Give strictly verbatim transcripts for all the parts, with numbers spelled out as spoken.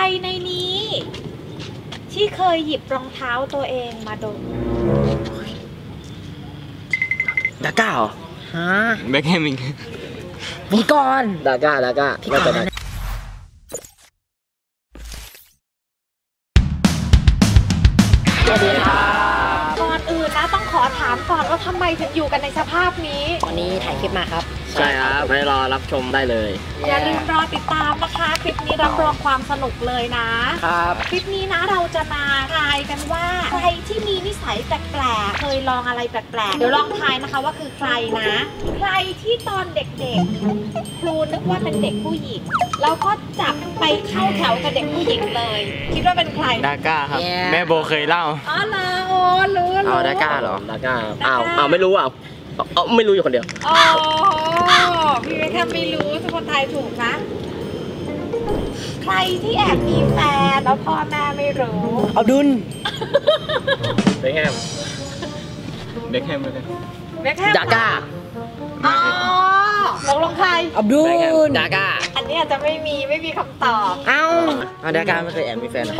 ในนี้ที่เคยหยิบรองเท้าตัวเองมาดมดาก้าเหรอฮะแบ็คแฮมอีกพี่ก่อนดาก้าดาก้าพี่ก่อนสวัสดีครับก่อนอื่นนะต้องขอถามก่อนว่าทำไมถึงอยู่กันในสภาพนี้วันนี้ถ่ายคลิปมาครับใช่ครับให้รอรับชมได้เลยอย่าลืมรอติดตามนะคะคลิปนี้รับรองความสนุกเลยนะครับคลิปนี้นะเราจะมาทายกันว่าใครที่มีนิสัยแปลกๆเคยลองอะไรแปลกๆเดี๋ยวลองทายนะคะว่าคือใครนะใครที่ตอนเด็กๆครูนึกว่าเป็นเด็กผู้หญิงแล้วก็จับไปเข้าแถวกับเด็กผู้หญิงเลยคิดว่าเป็นใครดาก้าครับแม่โบเคยเล่าอ๋อเหรอโอ้รู้รู้เอาดาก้าเหรอดาก้าอ้าวอ้าวไม่รู้อ่ะเอาไม่รู้อยู่คนเดียวอ๋อพี่ไม่แค่ไม่รู้ทุกคนทายถูกนะใครที่แอบมีแฟนแล้วพ่อแม่ไม่รู้อับดุลเบคแฮมเบคแฮมเลยเบคแฮมดาก้าอ๋อตกลงใครอับดุลดาก้าอันนี้อาจจะไม่มีไม่มีคำตอบเอ้าดาก้าไม่เคยแอบมีแฟนหรอ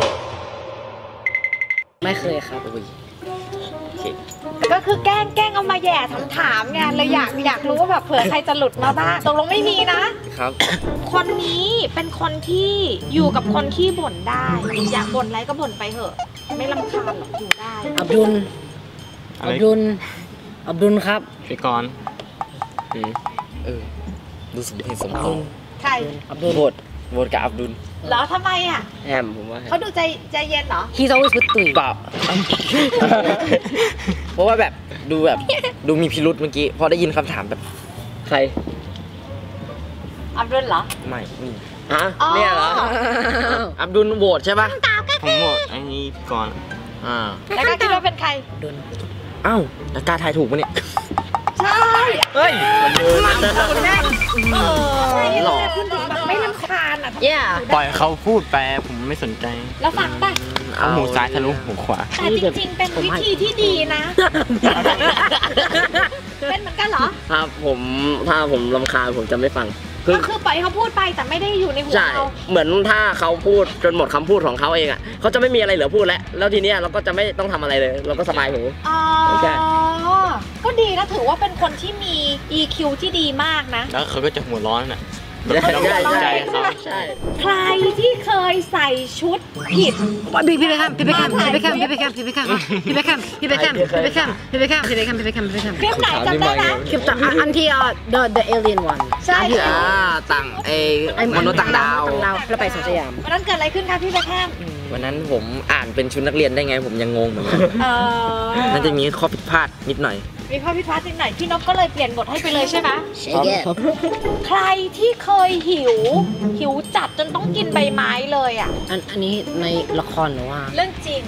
ไม่เคยครับอุ้ยก็คือแกล้งแกล้งเอามาแย่ถามๆไงเลยอยากอยากรู้ว่าแบบเผื่อใครจะหลุดมาบ้างตกลงไม่มีนะครับคนนี้เป็นคนที่อยู่กับคนขี้บ่นได้อยากบ่นอะไรก็บ่นไปเถอะไม่รำคาญหรอกอยู่ได้อับดุลอับดุลอับดุลครับพี่กรณ์เออดูสมเหตุสมผลใครอับดุลโหวตโหวตกับอับดุลเหรอทำไมอ่ะแฮมผมว่าเขาดูใจใจเย็นเหรอ He's always with ตุ๋ยเปล่าเพราะว่าแบบดูแบบดูมีพิรุธเมื่อกี้พอได้ยินคำถามแบบใครอับดุลเหรอไม่นี่ฮะเนี่ยเหรออับดุลโหวตใช่ป่ะผมโหวตอันนี้พี่กรณ์อ่าแล้วก็คิดว่าเป็นใครอ้าวดาก้าทายถูกปะเนี่ยใช่เฮ้ยมันคนแรกเออหล่อขึ้นถึงแบบไม่รำคาญอ่ะปล่อยเขาพูดไปผมไม่สนใจแล้วฟังป่ะเอาหูซ้ายทะลุหูขวาแต่จริงๆเป็นวิธีที่ดีนะเป็นเหมือนกันเหรอครับผมถ้าผมรำคาญผมจะไม่ฟังก็คือปล่อยเขาพูดไปแต่ไม่ได้อยู่ในหัวเราเหมือนถ้าเขาพูดจนหมดคำพูดของเขาเองอ่ะเขาจะไม่มีอะไรเหลือพูดแล้วแล้วทีเนี้ยเราก็จะไม่ต้องทำอะไรเลยเราก็สบายหูอ๋อก็ดีนะถือว่าเป็นคนที่มี อี คิว ที่ดีมากนะแล้วเขาก็จะหัวร้อนน่ะใช่ใช่ใช่ใครที่เคยใส่ชุดผิดพี่พี่ไปแคมพี่ไปแคมพี่ไปแคมพี่ไปแคมพี่ไปแคมพี่ไปแคมพี่ไปแคมพี่ไปแคมพี่ไปแคมพี่ไปแคมพี่ไปแคมพี่ไปแคมคลิปไหนจำได้ไหมคลิปต่างอันที่อ่ะ the the alien one ใช่อ่าต่างไอ้มนุษย์ต่างดาวต่างดาวแล้วไปสวนสยามวันนั้นเกิดอะไรขึ้นคะพี่ไปแคมวันนั้นผมอ่านเป็นชุดนักเรียนได้ไงผมยังงงเหมือนกันน่าจะมีข้อผิดพลาดนิดหน่อยมีข้อผิดพลาดนิดหน่อยพี่นกก็เลยเปลี่ยนบทให้ไปเลยใช่ไหมใช่ใครที่เคยหิวหิวจัดจนต้องกินใบไม้เลยอ่ะอันอันนี้ในละครหรือว่าเรื่องจริง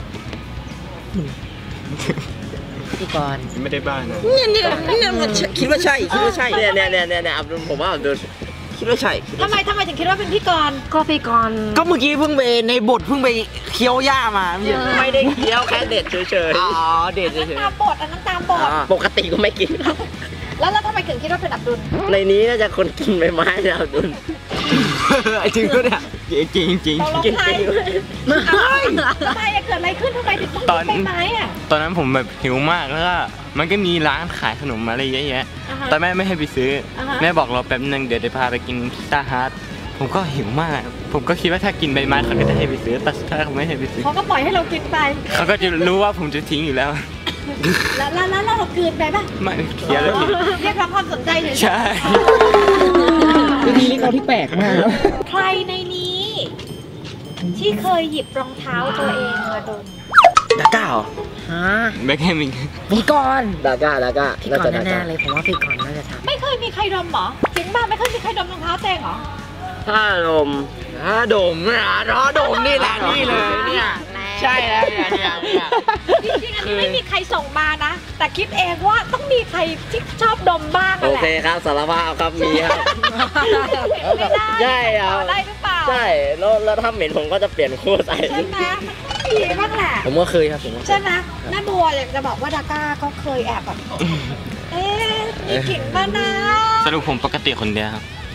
พี่กรณ์ไม่ได้บ้านนะเนี่ยเนี่ยเนี่ยมันคิดว่าใช่คิดว่าใช่เนี่ยเนี่ยเนี่ยเนี่ยอับดุลผมว่าอับดุลคิดว่าใช่ทำไมทำไมถึงคิดว่าเป็นพี่กรณ์ก็พี่กรณ์ก็เมื่อกี้เพิ่งไปในบทเพิ่งไปเคี้ยวหญ้ามาไม่ได้เคี้ยวแค่เด็ดเฉยๆอ๋อเด็ดเฉยๆตามบทอันนั้นตามบทปกติก็ไม่กินแล้วแล้วทำไมถึงคิดว่าเป็นอับดุลในนี้น่าจะคนกินใบไม้นะอับดุลไอ้จริงก็เนี่ยจริงจริงจริงทำไมทำไมเกิดอะไรขึ้นทำไมถึงต้องกินใบไม้อะตอนนั้นผมแบบหิวมากแล้วก็มันก็มีร้านขายขนมอะไรเยอะแยะแต่แม่ไม่ให้ไปซื้อแม่บอกเราแป๊บนึงเดี๋ยวจะพาไปกินพิซซ่าฮัทผมก็หิวมากผมก็คิดว่าถ้ากินใบไม้เขาก็จะให้ไปซื้อแต่ถ้าเขาไม่ให้ไปซื้อเขาก็ปล่อยให้เรากินไปเขาก็จะรู้ว่าผมจะทิ้งอยู่แล้วแล้วแล้วเราคืนไปป่ะไม่เคี้ยวเลยเรียกร้องความสนใจเฉยๆใช่วิธีเรียกเราที่แปลกมากใครในนี้ที่เคยหยิบรองเท้าตัวเองมาดมดาก้าเหรอฮะแบ็คแฮมอีกพี่กรณ์ดาก้าดาก้าพี่กรณ์แน่ๆเลยผมว่าพี่กรณ์น่าจะทำไม่เคยมีใครดมหรอจริงป่ะไม่เคยมีใครดมรองเท้าเองหรอถ้าดมถ้าดมนะถ้าดมนี่แหละนี่เลยเนี่ยใช่แล้วเนี่ยเนี่ยจริงๆอันนี้ไม่มีใครส่งมานะแต่คิดเองว่าต้องมีใครที่ชอบดมบ้างแหละโอเคครับสารภาพครับมีครับใช่ครับได้หรือเปล่าใช่แล้วแล้วถ้าเหม็นผมก็จะเปลี่ยนคู่ใส่ใช่ไหมดีบ้างแหละผมก็เคยครับผมใช่ไหมแม่บัวอยากจะบอกว่าดาก้าก็เคยแอบแบบเอ๊ะมีกลิ่นมะนาวสรุปผมปกติคนเดียวครับ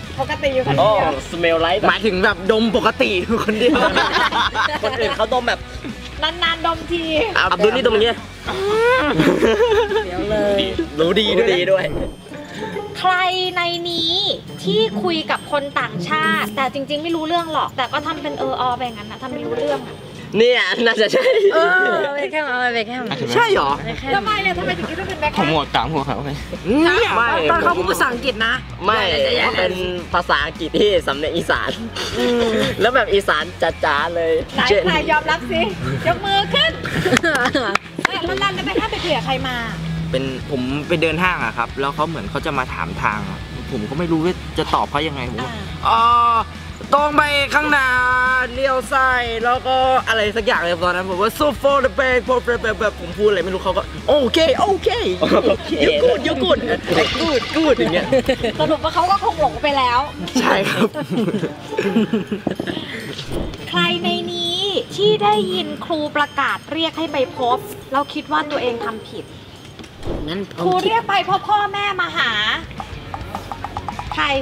ปกติอยู่คนโอ้เดียวสเมลไลท์หมายถึงแบบดมปกติคนเดียวคนอื่นเขาดมแบบนานๆดมทีอับดุลนี่ดมอย่างเงี้ยเดี๋ยวเลยรู้ดีด้วยดีด้วยใครในนี้ที่คุยกับคนต่างชาติ แต่จริงๆไม่รู้เรื่องหรอก แต่ก็ทำเป็นเอออไปงั้นนะทำไม่รู้เรื่องอะเนี่ยน่าจะใช่เออเบคแฮมเอาไปเบคแฮมใช่เหรอทำไมเนี่ยทำไมถึงคิดว่าเป็นแบ็คผมหมดตามหัวเขาไงเนี่ยไม่ตอนเขาพูดภาษาอังกฤษนะไม่เป็นภาษาอังกฤษที่สำเนียงอีสานแล้วแบบอีสานจ๋าๆเลยไหนใครยอมรับสิยกมือขึ้นแล้วลั่นแล้วไปถ้าไปคุยกับใครมาเป็นผมไปเดินห้างอะครับ แล้วเขาเหมือนเขาจะมาถามทางอะผมก็ไม่รู้ว่าจะตอบเขายังไงผมว่าอ๋อตรงไปข้างหน้าเลี้ยวซ้ายแล้วก็อะไรสักอย่างเลยตอนนั้นผมว่า so for the back for the back แบบผมพูดอะไรไม่รู้เขาก็โอเคโอเคยูกูดยูกูดกูดกูดอย่างเงี้ยสรุปว่าเขาก็คงหลงไปแล้วใช่ครับใครในนี้ที่ได้ยินครูประกาศเรียกให้ไปพบเราคิดว่าตัวเองทำผิดงั้นครูเรียกไปเพราะพ่อแม่มาหา ใคร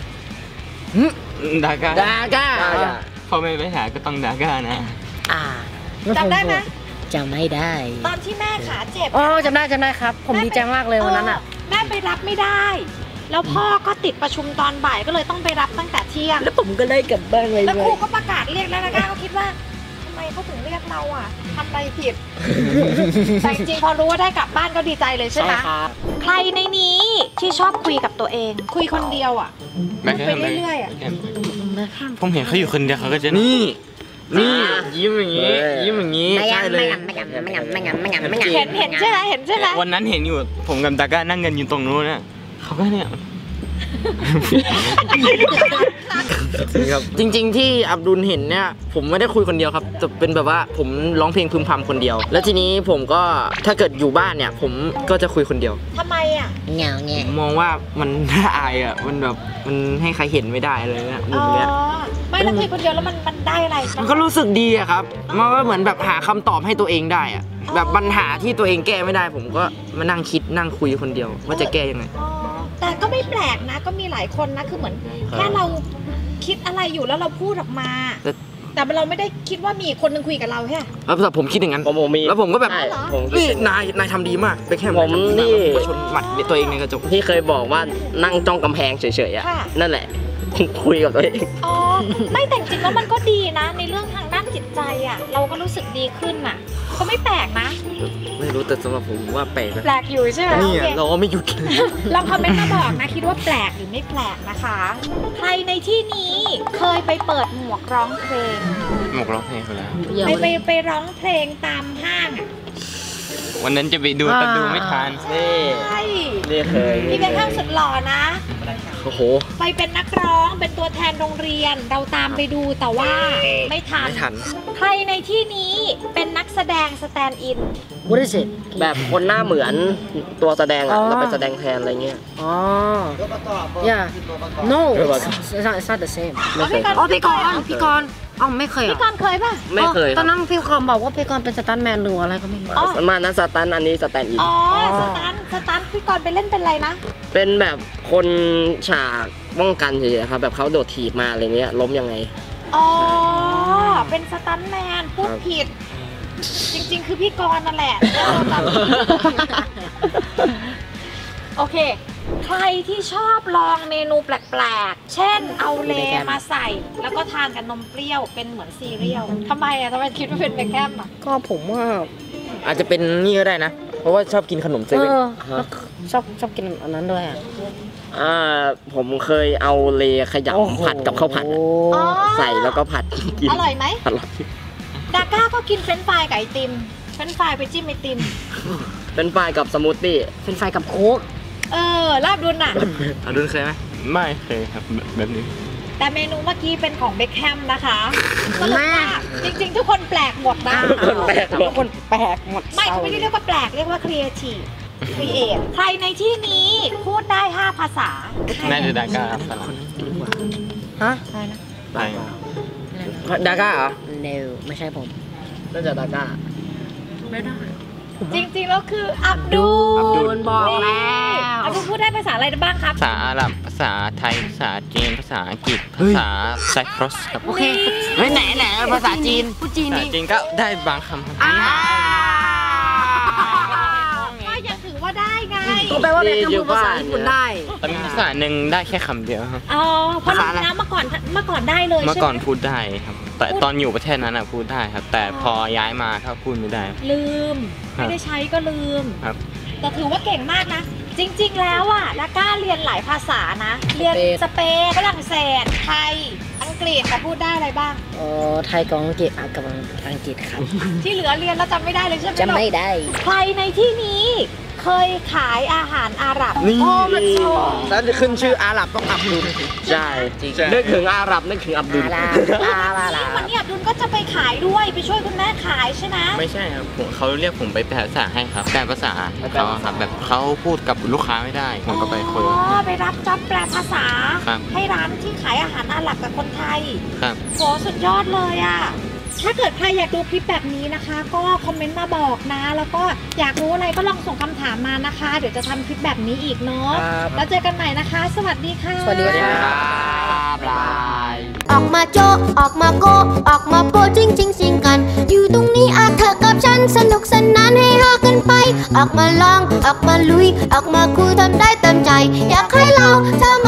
ดาก้าดาก้าพอไม่ไปหาก็ต้องดาก้านะอ่าจำได้ไหมจำไม่ได้ตอนที่แม่ขาเจ็บอ๋อจำได้จำได้ครับ ผมดีใจมากเลยวันนั้นอ่ะแม่ไปรับไม่ได้ แล้วพ่อก็ติดประชุมตอนบ่ายก็เลยต้องไปรับตั้งแต่เที่ยงแล้วผมก็ได้กลับบ้านไวแล้วครูก็ประกาศเรียกแล้วนะก้าก็คิดว่าทำไมเขาถึงเรียกเราอ่ะทำอะไรผิด แต่จริงๆพอรู้ว่าได้กลับบ้านก็ดีใจเลยใช่ไหมใครในนี้ที่ชอบคุยกับตัวเอง คุยคนเดียวอ่ะแบ็คแฮมไปเรื่อยๆอะผมเห็นเขาอยู่คนเดียวเขาก็จะนี่นี่ยิ้มอย่างงี้ยิ้มอย่างงี้ไม่ใช่งั้นเลไม่ยงั้นไม่งั้นไม่งั้นไม่งั้นไม่งั้นไม่งั้นเห็นเห็นใช่ไหมเห็นใช่ไหมวันนั้นเห็นอยู่ผมกับดาก้านั่งกันอยู่ตรงนู้นน่ะเขาก็เนี่ยจริงๆที่อับดุลเห็นเนี่ยผมไม่ได้คุยคนเดียวครับแต่เป็นแบบว่าผมร้องเพลงพึมพำคนเดียว แล้วทีนี้ผมก็ถ้าเกิดอยู่บ้านเนี่ย ผมก็จะคุยคนเดียวทำไมอ่ะเงาเงี้ผมมองว่ามันน่าอายอ่ะมันแบบมันให้ใครเห็นไม่ได้อะไรเงี้ยมุอ๋มอเนี้ยไม่แล้วคุยคนเดียวแล้วมันมันได้อะไรมันก็รู้สึกดีอะครับมันก็เหมือนแบบหาคำตอบให้ตัวเองได้อะแบบปัญหาที่ตัวเองแก้ไม่ได้ ผมก็มานั่งคิดนั่งคุยคนเดียวว่าจะแก้ยังไงอ๋อแต่ก็ไม่แปลกนะ ก็มีหลายคนนะคือเหมือนแค่เราคิดอะไรอยู่แล้วเราพูดออกมาแต่แต่เราไม่ได้คิดว่ามีคนนึงคุยกับเราแค่แล้วแต่ผมคิดอย่างนั้นผมผมมีแล้วผมก็แบบใช่เหรอผมนี่นายนายทำดีมากไปแค่ผมนี่ชนหมัดตัวเองในกระจกที่เคยบอกว่านั่งจ้องกำแพงเฉยๆอ่ะค่ะนั่นแหละ คุยกับตัวเองอ๋อไม่แต่จริงๆแล้วมันก็ดีนะ ในเรื่องทางด้านจิตใจอ่ะ เราก็รู้สึกดีขึ้นอ่ะ ก็ไม่แปลกนะไม่รู้แต่สำหรับผมว่าแปลกนะแปลกอยู่ใช่ไหมนี่โอเคเราก็ไม่หยุดลองคอมเมนต์มาบอกนะคิดว่าแปลกหรือไม่แปลกนะคะ ใครในที่นี้เคยไปเปิดหมวกร้องเพลงหมกร้องเพลงเขาแล้วไปไปไปร้องเพลงตามห้างอะวันนั้นจะไปดูแต่ดูไม่ทันนี่ใช่นี่เคยพี่เป็นข้างสุดหล่อนะโอ้โหไปเป็นนักร้องเป็นตัวแทนโรงเรียนเราตามไปดูแต่ว่าไม่ทันไม่ทันใครในที่นี้เป็นนักแสดงสแตนด์อิน What is it แบบคนหน้าเหมือนตัวแสดงอ๋อ่ะอเราไปแสดงแทนอะไรเงี้ยอ๋อ yeah no it's not it's not the same ไม่เคยอ๋อพี่กรณ์พี่กรณ์อ๋อไม่เคยเหรพี่อกรณ์เคยป่ะไม่เคยตอนนั้นพี่กรณ์บอกว่าพี่กรณ์เป็นสตันท์แมนหรืออะไรก็ไม่รู้อ๋อสมานั้นสตันอันนี้สแตนอินอ๋อสตันสตันพี่กรณ์ไปเล่นเป็นอะไรนะเป็นแบบคนฉากป้องกันเฉยๆครับ แบบเขาโดดถีบมาอะไรเงี้ยล้มยังไงอ๋อเป็นสตันแมนพูดครับผิด จริงๆ คือพี่กรณ์นั่นแหละ โอเค ใครที่ชอบลองเมนูแปลกๆ เช่นเอาเลมาใส่ แล้วก็ทานกับนมเปรี้ยวเป็นเหมือนซีเรียลทำไมอ่ะทำไมคิดว่าเป็นเบคแฮมอ่ะก็ผมว่าอาจจะเป็นนี่ก็ได้นะ เพราะว่าชอบกินขนมเซเอเว่นอแล้วชอบชอบกินอันนั้นด้วยอ่ะอ่าผมเคยเอาเลขยำผัดกับข้าวผัดอะอ๋อใส่แล้วก็ผัดกินอร่อยไหมอร่อยดาก้าก็กินเฟรนช์ฟรายกับไอติม เฟรนช์ฟรายไปจิ้มไอติมเป็นไฟกับสมูทตี้เป็นไฟกับโค้กเออลาบดุนน่ะอับดุลเคยไหมไม่เคยครับแบบแบบนี้แต่เมนูเมื่อกี้เป็นของเบคแฮมนะคะสรุปว่าจริงๆ ทุกคนแปลกหมดนะคนแปลกหมดคนแปลกหมดไม่เขาไม่ได้เรียกว่าแปลกเรียกว่าครีเอทีฟครีเอทใครในที่นี้พูดได้ห้าภาษาน่าจะดาก้าฝรั่งฮะอะไรนะไปดาก้าเหรอ no ไม่ใช่ผมน่าจะดาก้าไม่ได้จริงๆแล้วคืออับดุลบอกแล้วอับดุลพูดได้ภาษาอะไรบ้างครับภาษาอาหรับภาษาไทยภาษาจีนภาษาอังกฤษภาษาไซปรัสครับโอเคเฮ้ยไหนไหนภาษาจีนพูดจีนภาษาดิจีนก็ได้บางคำครับก็ยังถือว่าได้ไงก็แปลว่าแบงค์พูดภาษาญี่ปุ่นได้แต่มีภาษาหนึ่งได้แค่คำเดียวครับอ๋อเพราะน้ำเมื่อก่อนเมื่อก่อนได้เลยเมื่อใช่ก่อนไหมพูดได้ครับ แต่ตอนอยู่ประเทศนั้นอะพูดได้ครับ แต่พอย้ายมาก็พูดไม่ได้ลืมครับไม่ได้ใช้ก็ลืมครับแต่ถือว่าเก่งมากนะ จริงๆแล้วอ่ะลาก้าเรียนหลายภาษานะ เรียนสเปนฝรั่งเศสไทยอังกฤษแต่พูดได้อะไรบ้างอ๋อไทยกับอังกฤษอ่ะกับอังกฤษครับที่เหลือเรียนแล้วจำไม่ได้เลยใช่ไหมจะไม่ได้ใครในที่นี้เคยขายอาหารอาหรับนี่โอ้มันโชแล้วจะขึ้นชื่ออาหรับต้องอับดุลใช่นึกถึงอาหรับนึกถึงอับดุลอาลาอาลาลาวันนี้อับดุลก็จะไปขายด้วยไปช่วยคุณแม่ขายใช่ไหมไม่ใช่ครับผมเขาเรียกผมไปแปลภาษาให้ครับแปลภาษาให้เขาครับ แบบเขาพูดกับลูกค้าไม่ได้ ผมก็ไปคุยอ๋อไปรับจ็อบแปลภาษาครับให้ร้านที่ขายอาหารอาหรับกับคนไทยครับโหสุดยอดเลยอ่ะ ถ้าเกิดใครอยากดูคลิปแบบนี้นะคะ ก็คอมเมนต์มาบอกนะ แล้วก็อยากรู้อะไรก็ลองส่งคำถามมานะคะ เดี๋ยวจะทำคลิปแบบนี้อีกเนาะครับแล้วเจอกันใหม่นะคะ สวัสดีค่ะสวัสดีค่ะบายออกมาโจะออกมาโกะออกมาโปะจริงจริงสิงกัน อยู่ตรงนี้อาเธอกับฉันสนุกสนานให้ฮากันไป ออกมาลองออกมาลุย ออกมาคุยทำได้เต็มใจ อยากให้เราทำ